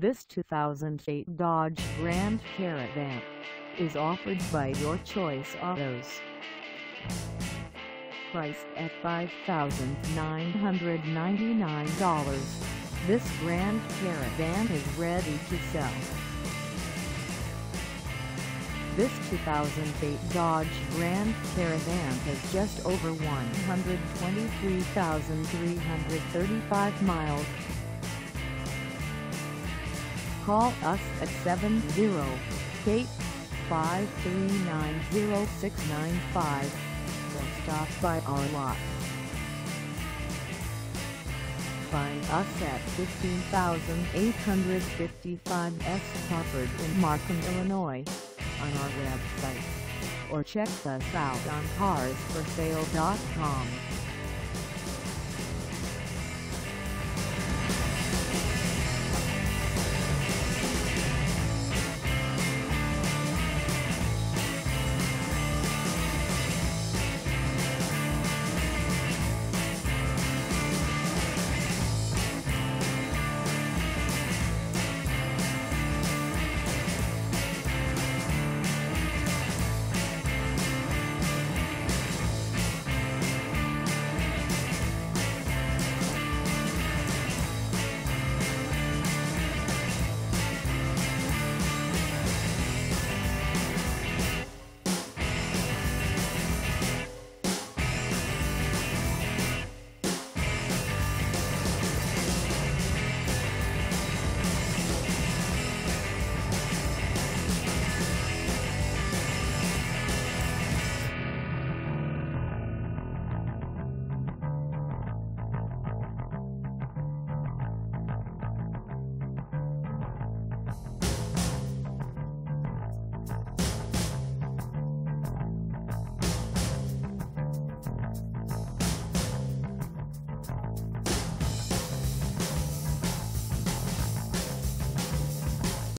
This 2008 Dodge Grand Caravan is offered by Your Choice Autos. Priced at $5,999, this Grand Caravan is ready to sell. This 2008 Dodge Grand Caravan has just over 123,335 miles. Call us at 708-539-0695 or stop by our lot. Find us at 15855 S. Crawford in Markham, Illinois, on our website, or check us out on carsforsale.com.